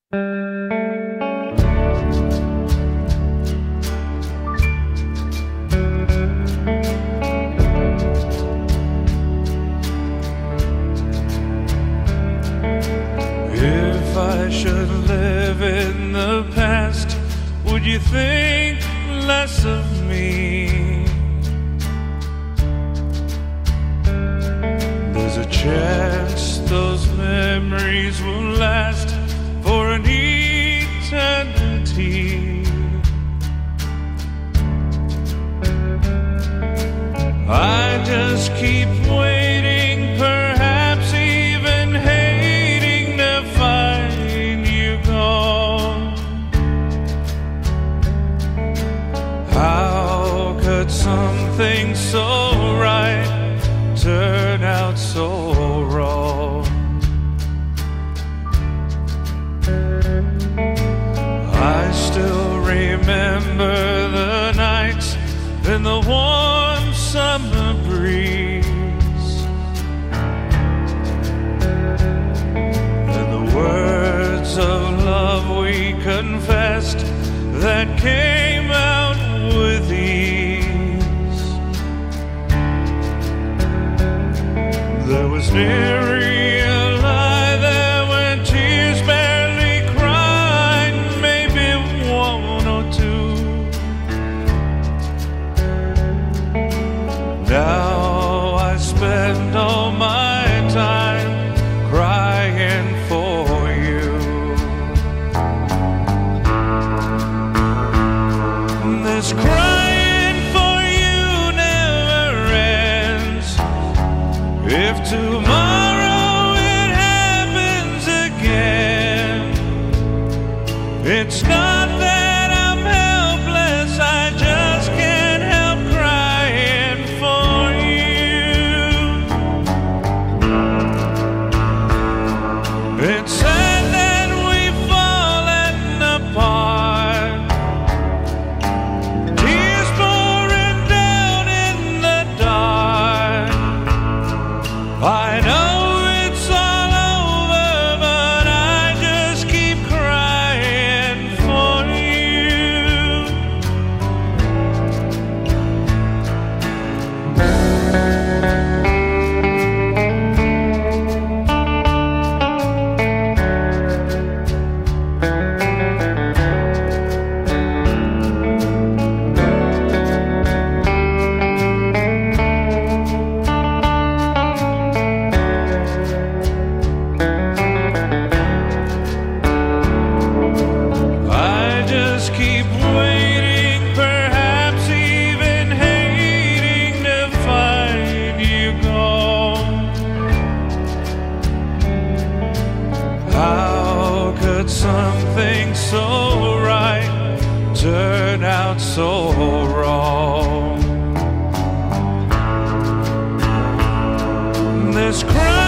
If I should live in the past, would you think less of me? There's a chance those memories will last for an eternity. I just keep waiting, perhaps even hating to find you gone. How could something so right turn out so wrong? I still remember the nights in the warm summer breeze, and the words of love we confessed that came out with ease. There was nary a lie there when tears barely cried, maybe one or two. Now I spend all my time crying for you. This crying for you never ends. If tomorrow it happens again, it's not that I'm helpless, I just can't help crying for you. It's sad that we've fallen apart, tears pouring down in the dark. I know it's all over, but I just keep crying for I just keep waiting, perhaps even hating to find you gone. How could something so right turn out so wrong? This cry